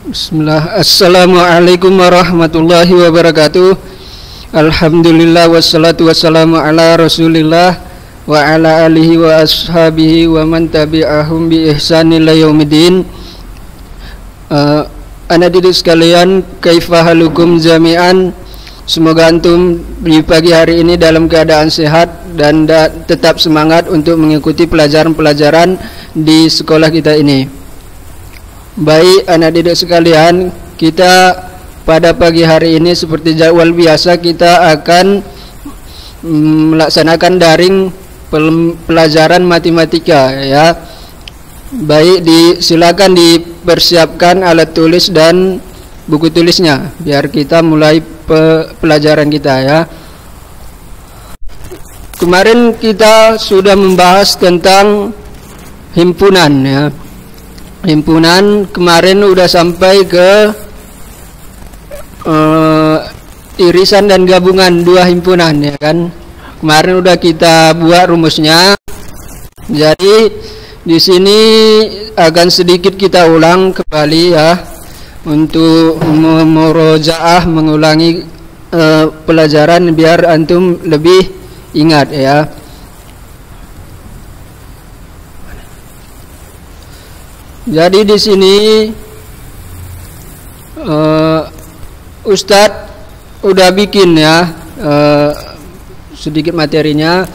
Bismillah. Assalamualaikum warahmatullahi wabarakatuh. Alhamdulillah wassalatu wassalamu ala Rasulillah wa ala alihi wa ashabihi wa man tabi'ahum bi ihsanin ila yaumiddin. Anak didik sekalian, kaifa halukum jami'an? Semoga antum di pagi hari ini dalam keadaan sehat dan tetap semangat untuk mengikuti pelajaran-pelajaran di sekolah kita ini. Baik anak didik sekalian, kita pada pagi hari ini seperti jadwal biasa kita akan melaksanakan daring pelajaran matematika ya. Baik, silakan dipersiapkan alat tulis dan buku tulisnya biar kita mulai pelajaran kita ya. Kemarin kita sudah membahas tentang himpunan ya. Himpunan kemarin udah sampai ke irisan dan gabungan dua himpunan ya kan. Kemarin udah kita buat rumusnya. Jadi di sini akan sedikit kita ulang kembali ya untuk memurojaah, mengulangi pelajaran biar antum lebih ingat ya. Jadi di sini Ustadz udah bikin ya sedikit materinya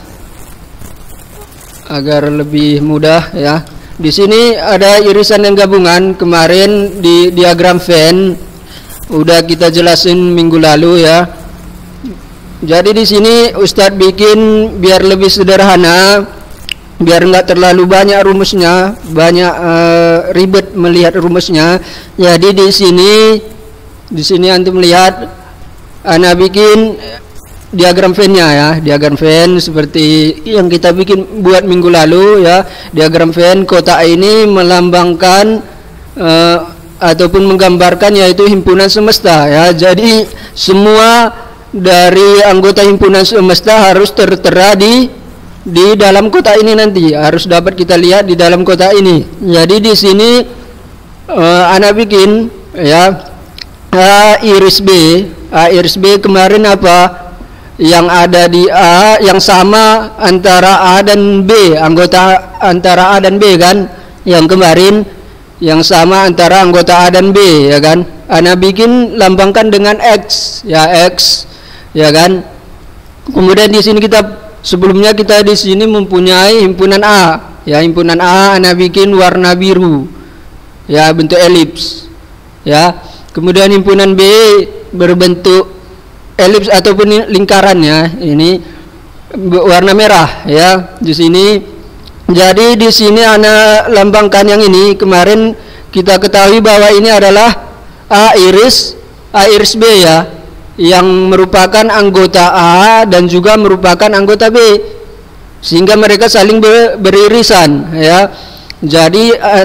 agar lebih mudah ya. Di sini ada irisan dan gabungan. Kemarin di diagram Venn udah kita jelasin minggu lalu ya. Jadi di sini Ustadz bikin biar lebih sederhana, biar nggak terlalu banyak rumusnya, banyak ribet melihat rumusnya. Jadi di sini antum lihat, ana bikin diagram Venn-nya ya, diagram Venn seperti yang kita bikin buat minggu lalu ya. Diagram Venn kotak ini melambangkan ataupun menggambarkan yaitu himpunan semesta ya. Jadi semua dari anggota himpunan semesta harus tertera di dalam kotak ini, nanti harus dapat kita lihat di dalam kotak ini. Jadi di sini anak bikin ya A iris B kemarin apa yang ada di A yang sama antara A dan B, anggota antara A dan B kan, yang kemarin yang sama antara anggota A dan B ya kan. Anak bikin lambangkan dengan X ya kan. Kemudian di sini sebelumnya kita di sini mempunyai himpunan A ya. Himpunan A anak bikin warna biru ya, bentuk elips ya. Kemudian himpunan B berbentuk elips ataupun lingkaran ya, ini warna merah ya di sini. Jadi di sini anak lambangkan yang ini. Kemarin kita ketahui bahwa ini adalah A iris B ya, yang merupakan anggota A dan juga merupakan anggota B, sehingga mereka saling beririsan ya. Jadi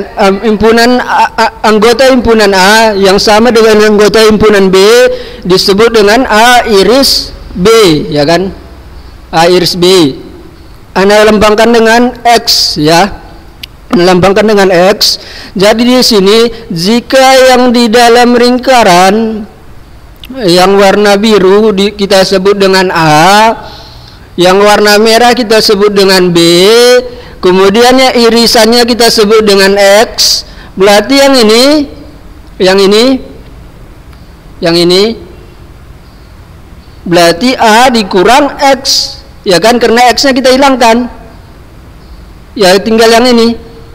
anggota himpunan A yang sama dengan anggota himpunan B disebut dengan A iris B ya kan. A iris B ana lambangkan dengan X ya, melambangkan dengan X. Jadi di sini jika yang di dalam lingkaran yang warna biru kita sebut dengan A, yang warna merah kita sebut dengan B, kemudian irisannya kita sebut dengan X. Berarti yang ini berarti A dikurang X ya kan, karena X nya kita hilangkan ya, tinggal yang ini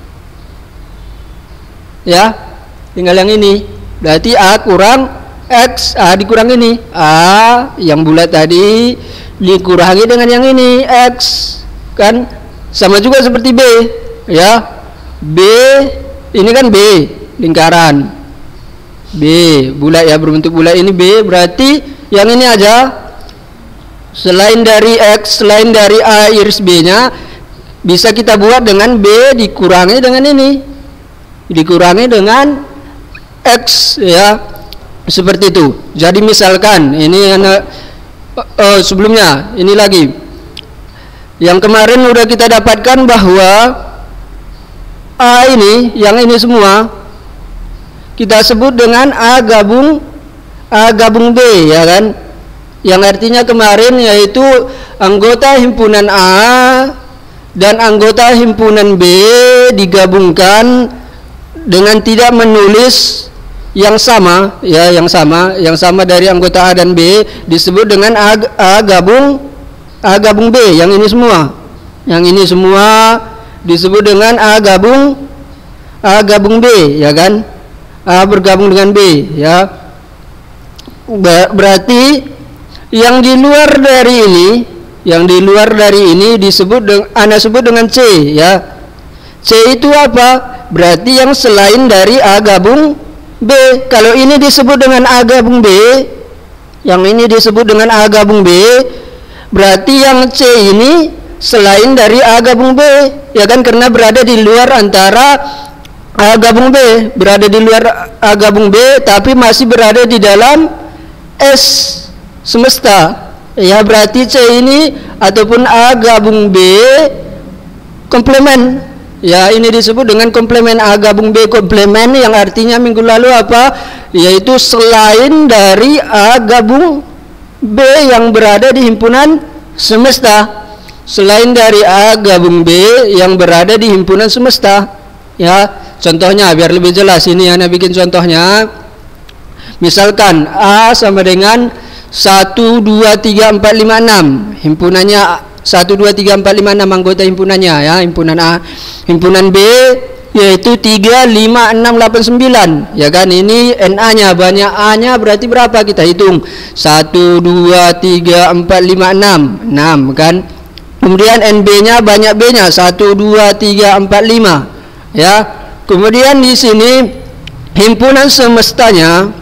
ya, tinggal yang ini. Berarti A kurang X, A dikurang ini, A yang bulat tadi dikurangi dengan yang ini X kan, sama juga seperti B ya. B ini kan B lingkaran, B bulat ya, berbentuk bulat ini B. Berarti yang ini aja, selain dari X, selain dari A iris B nya bisa kita buat dengan B dikurangi dengan ini, dikurangi dengan X ya, seperti itu. Jadi misalkan ini sebelumnya ini lagi yang kemarin udah kita dapatkan bahwa A ini, yang ini semua kita sebut dengan A gabung B, ya kan? Yang artinya kemarin yaitu anggota himpunan A dan anggota himpunan B digabungkan dengan tidak menulis yang sama, ya, yang sama dari anggota A dan B disebut dengan A gabung B. Yang ini semua disebut dengan A gabung B, ya kan? A bergabung dengan B, ya. Berarti yang di luar dari ini disebut Anda sebut dengan C, ya. C itu apa? Berarti yang selain dari A gabung B. Kalau ini disebut dengan A gabung B, yang ini disebut dengan A gabung B, berarti yang C ini selain dari A gabung B, ya kan, karena berada di luar antara A gabung B, berada di luar A gabung B tapi masih berada di dalam S semesta. Ya, berarti C ini ataupun A gabung B komplemen. Ya, ini disebut dengan komplemen. A gabung B komplemen, yang artinya minggu lalu apa? Yaitu selain dari A gabung B yang berada di himpunan semesta. Selain dari A gabung B yang berada di himpunan semesta. Ya, contohnya biar lebih jelas ini Anda bikin contohnya. Misalkan A sama dengan 1, 2, 3, 4, 5, 6. Himpunannya 1, 2, 3, 4, 5, 6 anggota himpunannya, ya, himpunan A. Himpunan B yaitu 3, 5, 6, 8, 9. Ya kan, ini NA-nya, banyak A-nya berarti berapa? Kita hitung. 1, 2, 3, 4, 5, 6. 6 kan. Kemudian NB-nya banyak B-nya. 1, 2, 3, 4, 5. Ya. Kemudian di sini himpunan semestanya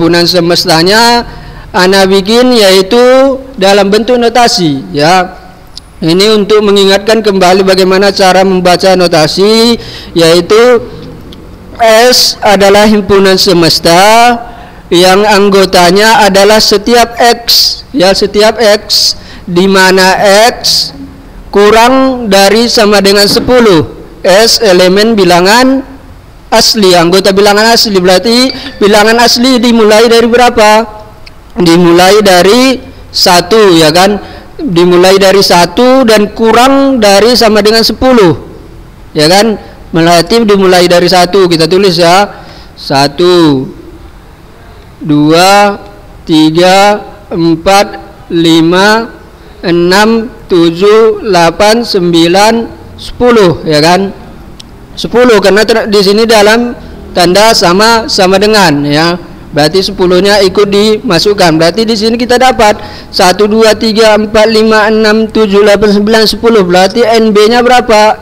Anda bikin yaitu dalam bentuk notasi, ya. Ini untuk mengingatkan kembali bagaimana cara membaca notasi, yaitu S adalah himpunan semesta yang anggotanya adalah setiap X, ya, setiap X, di mana X kurang dari sama dengan 10. S elemen bilangan asli, anggota bilangan asli. Berarti bilangan asli dimulai dari berapa? Dimulai dari 1, ya kan? Dimulai dari 1 dan kurang dari sama dengan 10, ya kan? Berarti dimulai dari 1, kita tulis ya. 1, 2, 3, 4, 5, 6, 7, 8, 9, 10, ya kan? 10 karena di sini dalam tanda sama dengan, ya. Berarti 10-nya ikut dimasukkan. Berarti di sini kita dapat 1, 2, 3, 4, 5, 6, 7, 8, 9, 10. Berarti NB-nya berapa?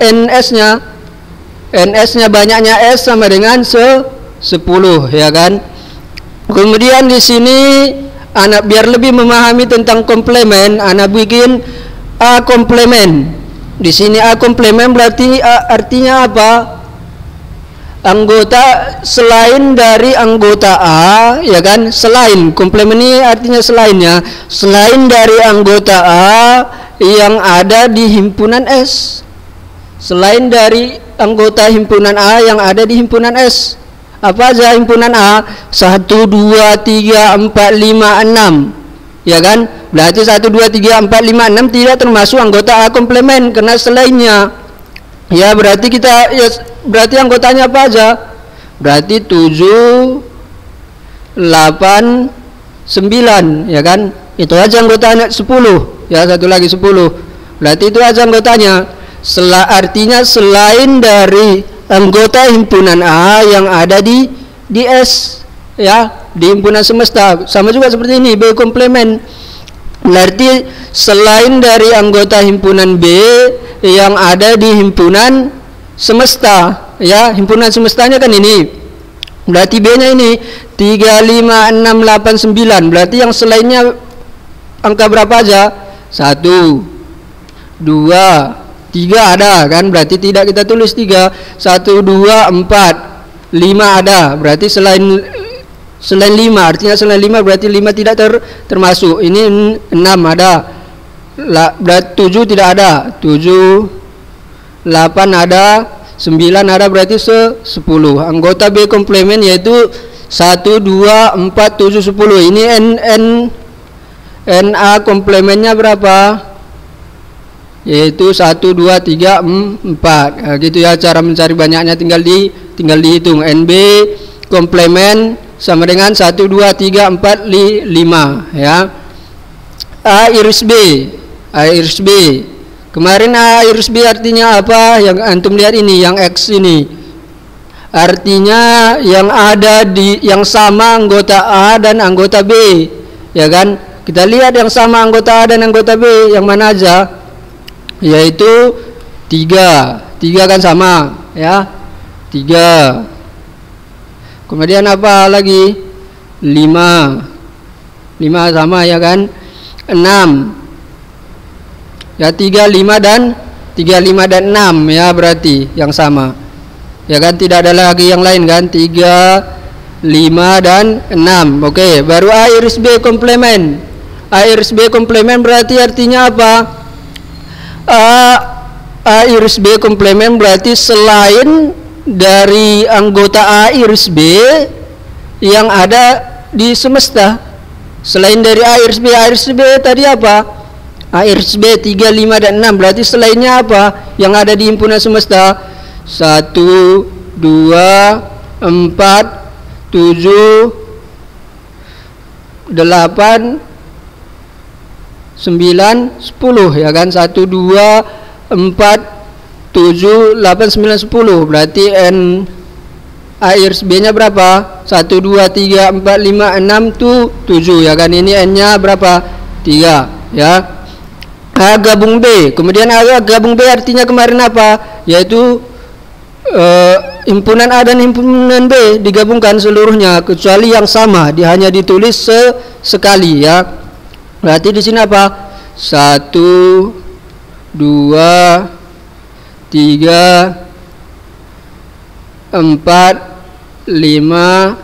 NS-nya banyaknya S sama dengan 10, ya kan? Kemudian di sini anak biar lebih memahami tentang komplemen, anak bikin A komplemen. Di sini A komplemen berarti artinya apa? Anggota selain dari anggota A, ya kan? Selain, komplemen ini artinya selainnya, selain dari anggota A yang ada di himpunan S. Selain dari anggota himpunan A yang ada di himpunan S. Apa aja himpunan A? 1, 2, 3, 4, 5, 6. Ya kan? Berarti 1, 2, 3, 4, 5, 6 tidak termasuk anggota A komplemen karena selainnya. Ya, berarti berarti anggotanya apa aja? Berarti 7, 8, 9, ya kan? Itu aja anggotanya 10. Ya, satu lagi 10. Berarti itu aja anggotanya. Artinya selain dari anggota himpunan A yang ada di S, ya, di himpunan semesta. Sama juga seperti ini, B komplemen. Berarti selain dari anggota himpunan B yang ada di himpunan semesta, ya, himpunan semestanya kan ini. Berarti B-nya ini 3, 5, 6, 8, 9. Berarti yang selainnya angka berapa aja? 1, 2, 3 ada kan? Berarti tidak kita tulis 3. 1, 2, 4, 5 ada. Berarti selain 5, artinya selain 5 berarti 5 tidak termasuk. Ini 6 ada. Berarti 7 tidak ada. 7, 8 ada, 9 ada, berarti 10. Anggota B komplemen yaitu 1, 2, 4, 7, 10. Ini NA komplemennya berapa? Yaitu 1, 2, 3, 4. Nah, gitu ya cara mencari banyaknya, tinggal dihitung. NB komplemen sama dengan 1, 2, 3, 4, 5 ya. A iris B. A iris B. Kemarin A iris B artinya apa? Yang antum lihat ini, yang X ini. Artinya yang ada yang sama anggota A dan anggota B. Ya kan? Kita lihat yang sama anggota A dan anggota B yang mana aja? Yaitu 3 kan sama ya, 3. Kemudian apa lagi? 5 sama ya kan. 6 ya, 3, 5 dan 6 ya, berarti yang sama ya kan, tidak ada lagi yang lain kan. 3, 5 dan 6. Oke, baru A iris B komplemen. A iris B komplemen berarti artinya apa? A iris B komplemen berarti selain dari anggota A iris B yang ada di semesta. Selain dari A iris B tadi apa? A iris B 3, 5 dan 6. Berarti selainnya apa yang ada di himpunan semesta? 1, 2, 4, 7, 8, 9, 10 ya kan. 1, 2, 4, 7, 8, 9, 10. Berarti N A iris B nya berapa? 1, 2, 3, 4, 5, 6, 7 ya kan. Ini N nya berapa? 3 ya. A gabung B. Kemudian A gabung B artinya kemarin apa? Yaitu himpunan A dan himpunan B digabungkan seluruhnya kecuali yang sama, hanya ditulis sekali ya. Berarti di sini apa? 1, 2, 3, 4, 5,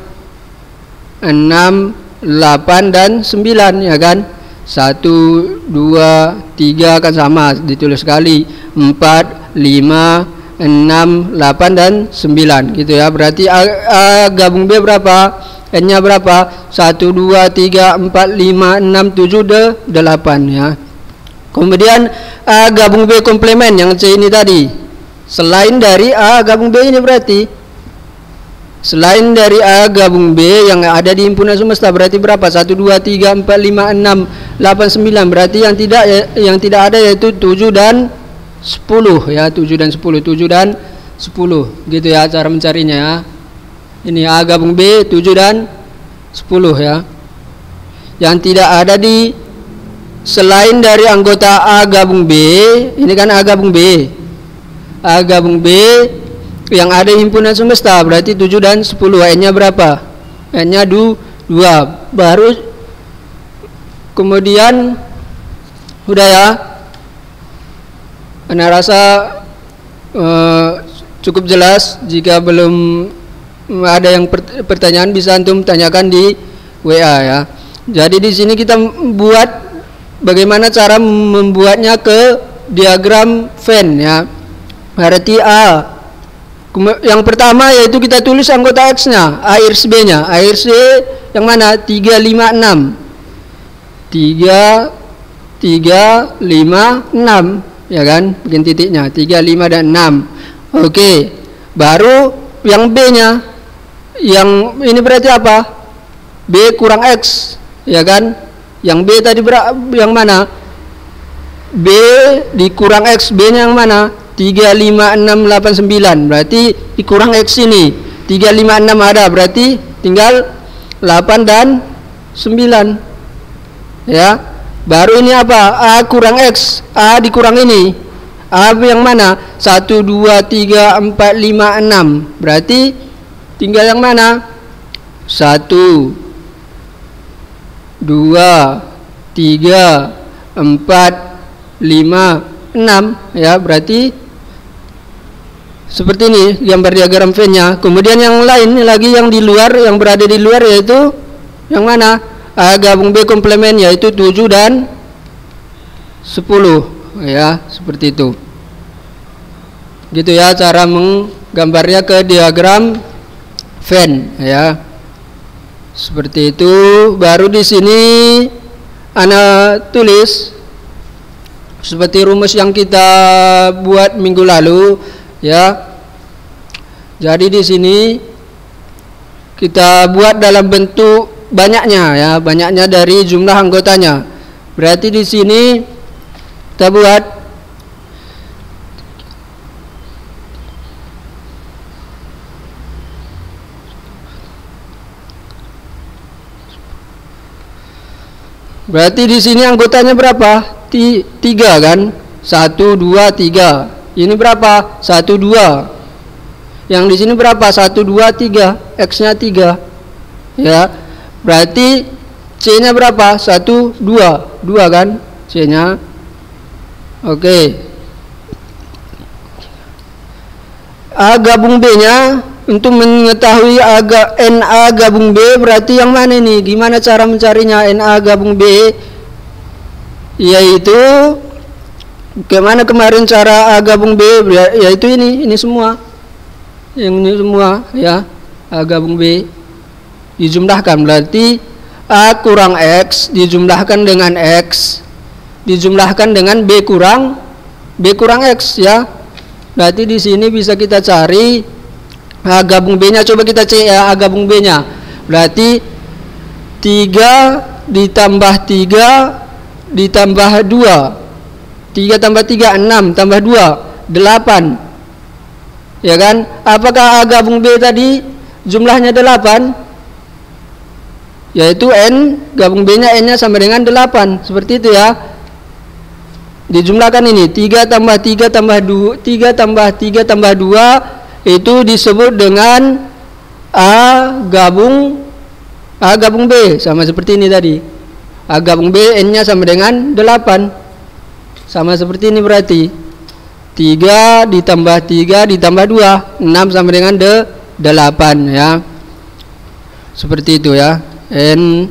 6, 8 dan 9 ya kan. 1, 2, 3 kan sama, ditulis sekali. 4, 5, 6, 8 dan 9 gitu ya. Berarti A gabung B berapa? N nya berapa? 1, 2, 3, 4, 5, 6, 7, 8 ya. Kemudian A gabung B komplemen yang C ini tadi. Selain dari A gabung B ini berarti selain dari A gabung B yang ada di himpunan semesta berarti berapa? 1, 2, 3, 4, 5, 6, 8, 9. Berarti yang tidak ada yaitu 7 dan 10 ya. 7 dan 10 gitu ya cara mencarinya ya. Ini A gabung B 7 dan 10 ya. Yang tidak ada di selain dari anggota A gabung B, ini kan A gabung B. A gabung B yang ada himpunan semesta berarti 7 dan 10. N-nya berapa? N-nya 2. Baru kemudian udah ya. Ana rasa cukup jelas. Jika belum ada yang pertanyaan bisa antum tanyakan di WA ya. Jadi di sini kita buat bagaimana cara membuatnya ke diagram Venn ya. Berarti A. Yang pertama yaitu kita tulis anggota X-nya, A iris B-nya. A iris B yang mana? 3, 5, 6. 3, 5, 6 ya kan? Bikin titiknya 3, 5 dan 6. Oke. Baru yang B-nya. Yang ini berarti apa? B kurang X ya kan? Yang B tadi yang mana? B dikurang X. B-nya yang mana? 3, 5, 6, 8, 9. Berarti dikurang X ini. 3, 5, 6 ada. Berarti tinggal 8 dan 9 ya. Baru ini apa? A kurang X. A dikurang ini. A yang mana? 1, 2, 3, 4, 5, 6. Berarti tinggal yang mana? 1, 2, 3, 4, 5, 6 ya. Berarti seperti ini gambar diagram Venn-nya. Kemudian yang lain lagi yang di luar, yang berada di luar yaitu yang mana? A gabung B komplemen yaitu 7 dan 10 ya, seperti itu. Gitu ya cara menggambarnya ke diagram Venn ya. Seperti itu. Baru di sini ana tulis seperti rumus yang kita buat minggu lalu ya. Jadi di sini kita buat dalam bentuk banyaknya ya, banyaknya dari jumlah anggotanya. Berarti di sini kita buat berarti di sini anggotanya berapa? 3 kan? 1 2 3. Ini berapa? 1 2. Yang di sini berapa? 1 2 3. X-nya 3. Ya. Berarti C-nya berapa? 1 2. 2 kan? C-nya. Oke. A gabung B-nya, untuk mengetahui NA gabung B berarti yang mana ini? Gimana cara mencarinya NA gabung B? Yaitu kemana kemarin cara A gabung B? Yaitu ini semua. Yang ini semua ya. A gabung B dijumlahkan, berarti A kurang X dijumlahkan dengan X dijumlahkan dengan B kurang X ya. Berarti di sini bisa kita cari A gabung B-nya. Coba kita cek ya A gabung B-nya. Berarti 3 ditambah 3 ditambah 2. 3 tambah 3 6 tambah 2 8. Ya kan? Apakah A gabung B tadi jumlahnya 8? Yaitu N gabung B-nya N-nya sama dengan 8. Seperti itu ya. Dijumlahkan ini 3 tambah 3 tambah 2 3 tambah 3 tambah 2 itu disebut dengan A gabung B, sama seperti ini tadi. A gabung B N-nya sama dengan 8. Sama seperti ini berarti 3 ditambah 3 ditambah 2 6 sama dengan 8 ya. Seperti itu ya. N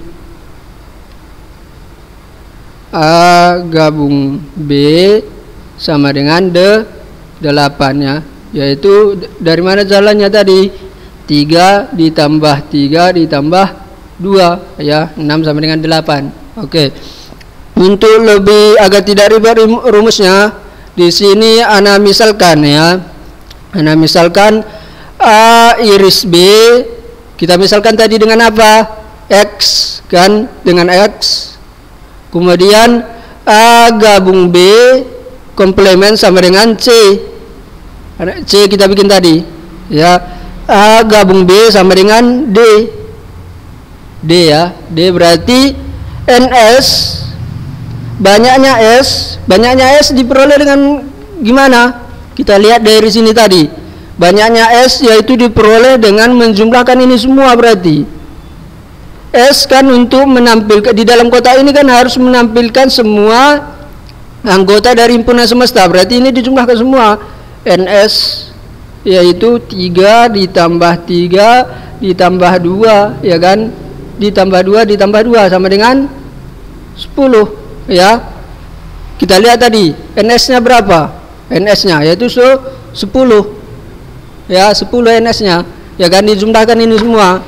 A gabung B sama dengan 8 ya. Yaitu dari mana jalannya tadi? 3 ditambah 3 ditambah 2 ya, 6 sama dengan 8. Oke. Untuk lebih agar tidak ribet rumusnya, di sini ana misalkan ya. Ana misalkan A iris B, kita misalkan tadi dengan apa? X kan, dengan X. Kemudian A gabung B komplement sama dengan C. C kita bikin tadi ya. A gabung B sama dengan D ya. D berarti NS banyaknya S diperoleh dengan gimana? Kita lihat dari sini tadi. Banyaknya S yaitu diperoleh dengan menjumlahkan ini semua. Berarti S kan untuk menampilkan di dalam kotak ini kan harus menampilkan semua anggota dari himpunan semesta. Berarti ini dijumlahkan semua. NS yaitu 3 ditambah 3 ditambah 2 ya kan, ditambah 2 ditambah 2 sama dengan 10 ya. Kita lihat tadi NS-nya berapa? NS-nya yaitu 10 ya, 10 NS-nya ya kan, dijumlahkan ini semua.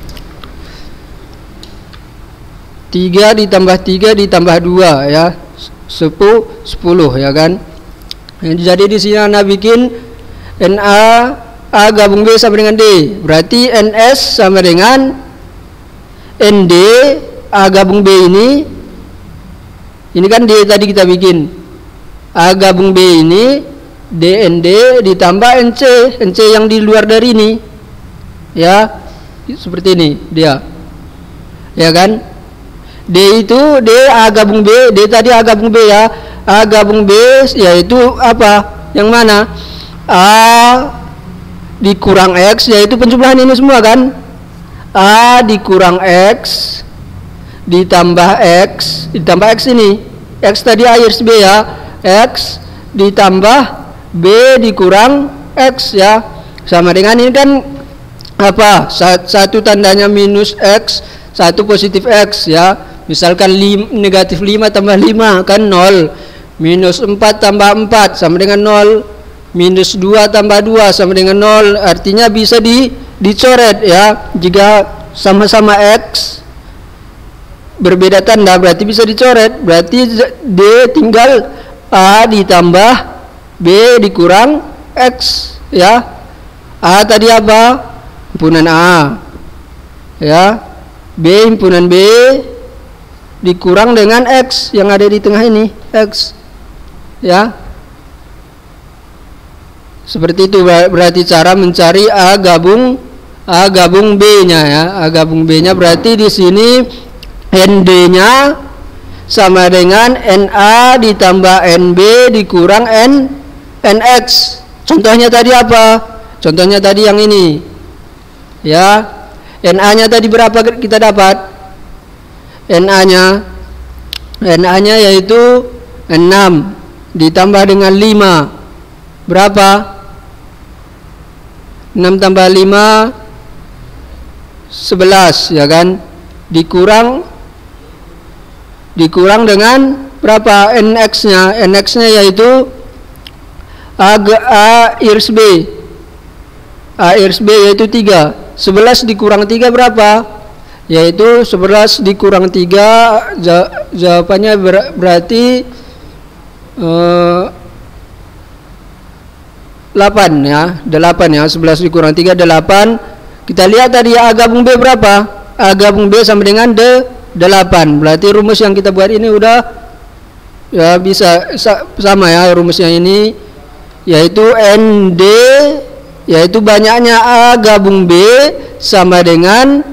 3 ditambah 3 ditambah 2 ya, 10 ya kan. Jadi di sini Anda bikin NA A gabung B sama dengan D. Berarti NS sama dengan ND A gabung B ini kan D tadi kita bikin. A gabung B ini DND ditambah NC yang di luar dari ini. Ya. Seperti ini dia. Ya kan? D itu D A gabung B, D tadi A gabung B ya. A gabung B yaitu apa? Yang mana? A dikurang X yaitu penjumlahan ini semua kan? A dikurang X ditambah X ini. X tadi A iris B ya. X ditambah B dikurang X ya. Sama dengan ini kan apa? Satu tandanya minus X, satu positif X ya. Misalkan negatif 5 tambah 5 kan 0. Minus 4 tambah 4 sama dengan 0. Minus 2 tambah 2 sama dengan 0. Artinya bisa dicoret ya. Jika sama-sama X, berbeda tanda, berarti bisa dicoret. Berarti D tinggal A ditambah B dikurang X, ya. A tadi apa? Himpunan A, ya. B himpunan B dikurang dengan X yang ada di tengah ini, X, ya. Seperti itu berarti cara mencari A gabung B-nya, ya. A gabung B-nya berarti di sini ND-nya sama dengan NA ditambah NB dikurang NX. Contohnya tadi apa? Contohnya tadi yang ini, ya. NA-nya tadi berapa kita dapat? NA-nya yaitu 6 ditambah dengan 5. Berapa? 6 tambah 5 11, ya kan? Dikurang dengan berapa? NX-nya. NX-nya yaitu A iris B. A iris B yaitu 3. 11 dikurang 3 berapa? Yaitu 11 dikurang 3, jawabannya berarti 8, ya. 8, ya. 11 dikurang 3 8. Kita lihat tadi A gabung B berapa? A gabung B sama dengan 8. Berarti rumus yang kita buat ini udah, ya, bisa sama, ya, rumusnya ini, yaitu ND yaitu banyaknya A gabung B sama dengan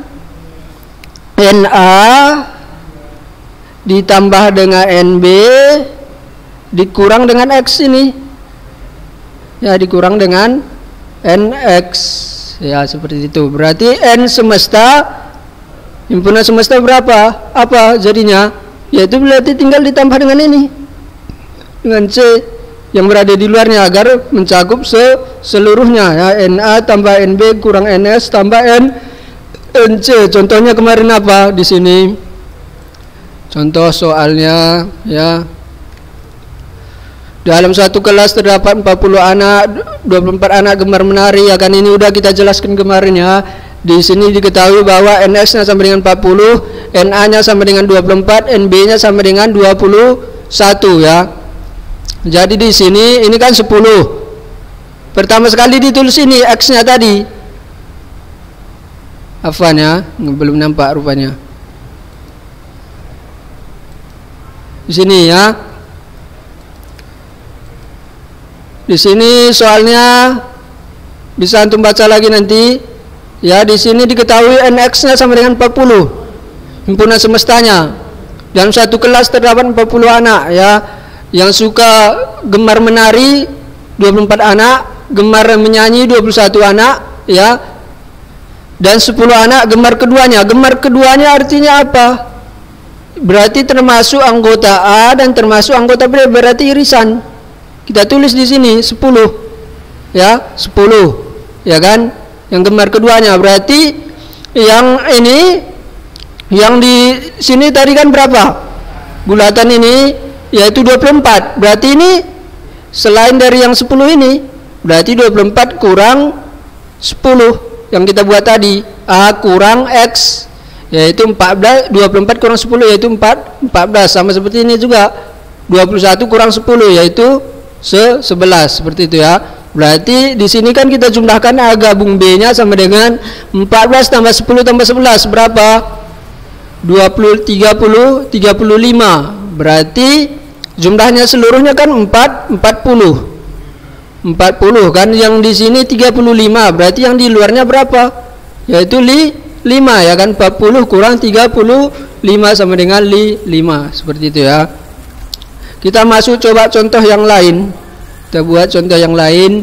NA ditambah dengan NB dikurang dengan X ini, ya, dikurang dengan NX, ya, seperti itu. Berarti N semesta, himpunan semesta berapa? Apa jadinya? Yaitu berarti tinggal ditambah dengan ini, dengan C yang berada di luarnya agar mencakup seluruhnya, ya. NA tambah NB kurang NS tambah NC. Contohnya kemarin apa di sini? Contoh soalnya, ya. Dalam satu kelas terdapat 40 anak, 24 anak gemar menari, ya kan, ini udah kita jelaskan kemarin, ya. Di sini diketahui bahwa NX-nya sama dengan 40, NA-nya sama dengan 24, NB-nya sama dengan 21, ya. Jadi di sini ini kan 10. Pertama sekali ditulis ini X-nya tadi. Afwan, ya, belum nampak rupanya. Di sini, ya. Di sini soalnya bisa antum baca lagi nanti. Ya, di sini diketahui NX-nya sama dengan 40. Himpunan semestanya. Dalam satu kelas terdapat 40 anak, ya. Yang suka gemar menari 24 anak, gemar menyanyi 21 anak, ya. Dan 10 anak gemar keduanya. Gemar keduanya artinya apa? Berarti termasuk anggota A dan termasuk anggota B, berarti irisan. Kita tulis di sini 10. Ya, 10. Ya kan? Yang gemar keduanya berarti yang ini, yang di sini tadi kan berapa? Bulatan ini yaitu 24. Berarti ini selain dari yang 10 ini, berarti 24 kurang 10 yang kita buat tadi. A kurang X yaitu 14, 24 kurang 10 yaitu 14. Sama seperti ini juga. 21 kurang 10 yaitu 11, seperti itu, ya. Berarti di sini kan kita jumlahkan A gabung B-nya sama dengan 14 tambah 10 tambah 11 berapa? 20, 30, 35. Berarti jumlahnya seluruhnya kan 40 kan, yang di sini 35. Berarti yang di luarnya berapa? Yaitu 5, ya kan. 40 kurang 35 sama dengan 5. Seperti itu, ya. Kita masuk coba contoh yang lain. Kita buat contoh yang lain.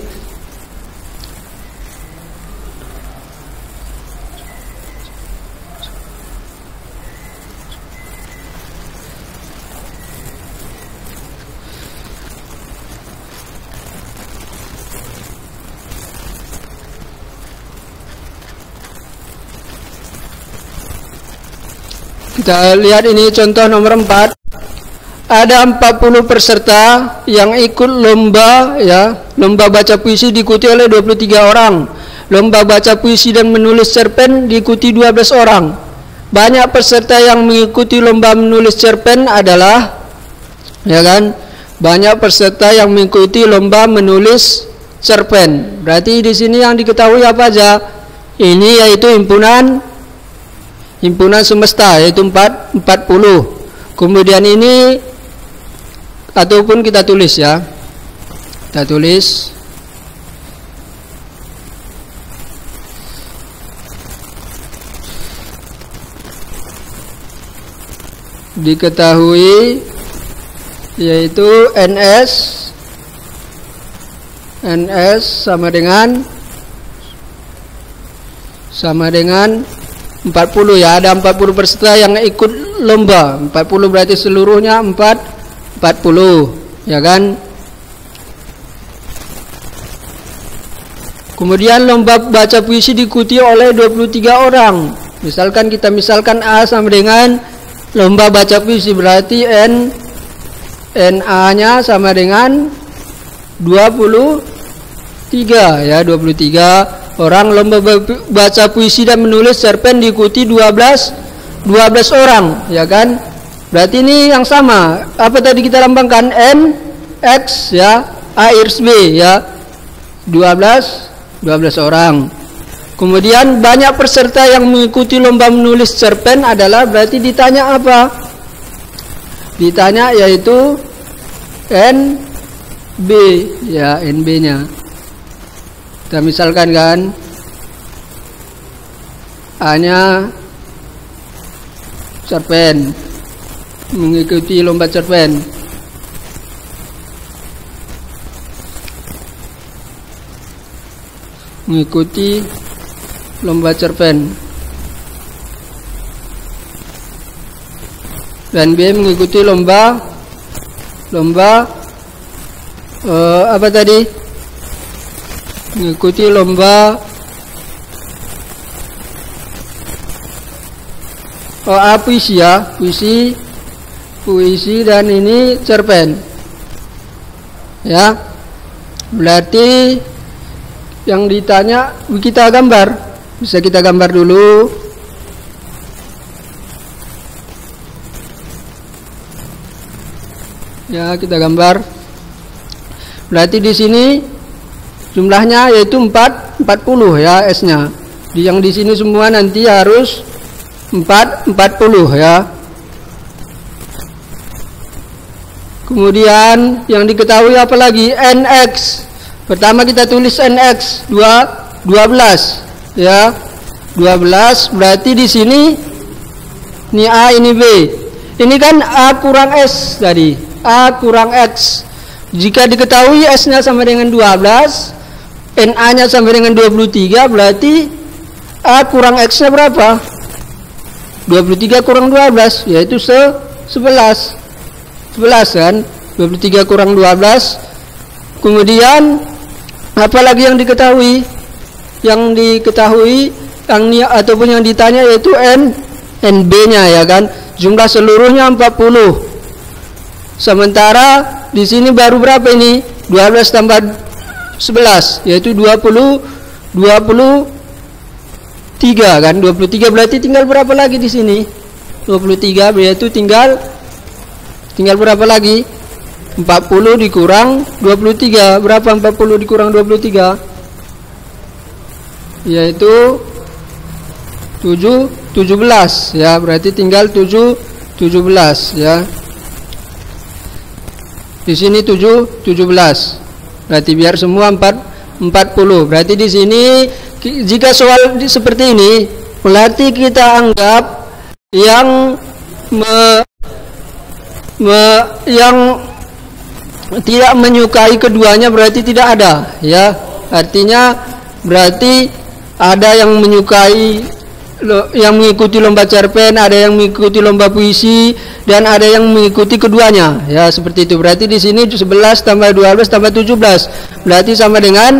Kita lihat ini contoh nomor 4. Ada 40 peserta yang ikut lomba, ya. Lomba baca puisi diikuti oleh 23 orang. lomba baca puisi dan menulis cerpen diikuti 12 orang. Banyak peserta yang mengikuti lomba menulis cerpen adalah, ya kan, banyak peserta yang mengikuti lomba menulis cerpen. Berarti di sini yang diketahui apa aja? Ini yaitu himpunan semesta, yaitu 40. Kemudian ini, ataupun kita tulis ya, kita tulis diketahui yaitu NS sama dengan 40 ya. Ada 40 peserta yang ikut lomba. 40 berarti seluruhnya 40, ya kan? Kemudian lomba baca puisi diikuti oleh 23 orang. Misalkan A sama dengan lomba baca puisi, berarti NA-nya sama dengan 23 ya, 23 orang. Lomba baca puisi dan menulis cerpen diikuti 12 orang, ya kan? Berarti ini yang sama. Apa tadi kita lambangkan? NX ya, A iris B ya. 12 orang. Kemudian banyak peserta yang mengikuti lomba menulis cerpen adalah, berarti ditanya apa? Ditanya yaitu NB ya, NB-nya. Kita misalkan kan, A-nya cerpen, mengikuti lomba cerpen. Mengikuti lomba cerpen. Dan B mengikuti lomba apa tadi? Mengikuti lomba A puisi ya, puisi dan ini cerpen. Ya. Berarti yang ditanya kita gambar. Bisa kita gambar dulu. Ya, kita gambar. Berarti di sini jumlahnya yaitu 40 ya, S-nya. Yang di sini semua nanti harus 40 ya. Kemudian yang diketahui apa lagi? NX. Pertama kita tulis NX 12 ya. 12 berarti di sini ini A ini B. Ini kan A kurang S tadi. A kurang X. Jika diketahui S-nya sama dengan 12, NA-nya sama dengan 23, berarti A kurang X-nya berapa? 23 kurang 12 yaitu 11 kan. 23 kurang 12. Kemudian apalagi yang diketahui? Yang diketahui ataupun yang ditanya yaitu NB-nya ya kan. Jumlah seluruhnya 40. Sementara di sini baru berapa ini? 12 tambah 11 yaitu 23 kan. 23 berarti tinggal berapa lagi di sini? 23 yaitu tinggal berapa lagi? 40 dikurang 23. Berapa 40 dikurang 23? Yaitu 17 ya, berarti tinggal 17 ya. Di sini 17. Berarti biar semua 40. Berarti di sini jika soal seperti ini, berarti kita anggap yang yang tidak menyukai keduanya berarti tidak ada ya. Artinya berarti ada yang menyukai, yang mengikuti lomba cerpen, ada yang mengikuti lomba puisi, dan ada yang mengikuti keduanya ya, seperti itu. Berarti di sini 11 tambah 12 tambah 17 berarti sama dengan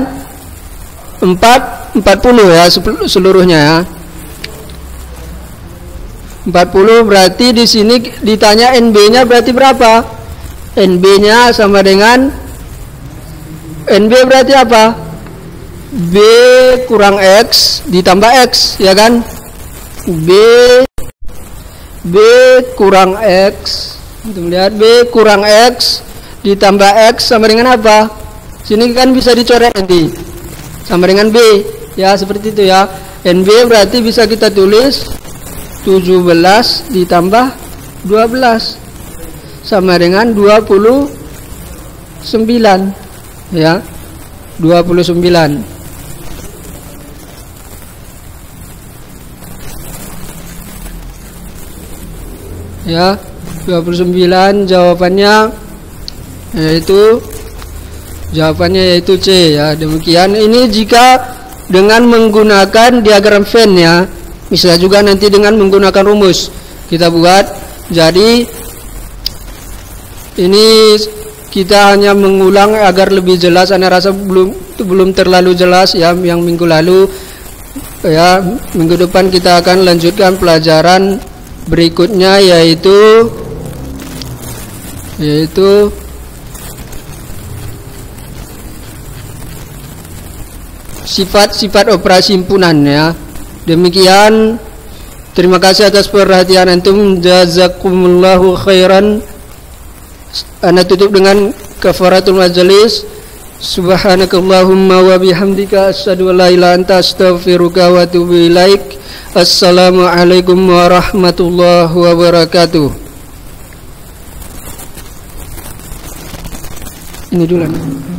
40 ya seluruhnya ya. 40 berarti di sini ditanya NB-nya berarti berapa? NB-nya sama dengan NB berarti apa? B kurang X ditambah X, ya kan? B kurang X. Untuk lihat B kurang X ditambah X sama dengan apa? Sini kan bisa dicoret nanti. Sama dengan B. Ya, seperti itu ya. NB berarti bisa kita tulis 17 ditambah 12 sama dengan 29. Ya. 29. Ya, 29 jawabannya yaitu C ya. Demikian ini jika dengan menggunakan diagram Venn ya. Bisa juga nanti dengan menggunakan rumus kita buat. Jadi ini kita hanya mengulang agar lebih jelas. Anda rasa belum terlalu jelas ya yang minggu lalu ya. Minggu depan kita akan lanjutkan pelajaran berikutnya yaitu sifat-sifat operasi himpunan ya. Demikian, terima kasih atas perhatian antum, jazakumullahu khairan. Ana tutup dengan kafaratul majelis. Subhanakallahumma wa bihamdika asyhadu an la ilaha illa anta astaghfiruka wa atubu ilaik. Assalamualaikum warahmatullahi wabarakatuh. Ini dulu.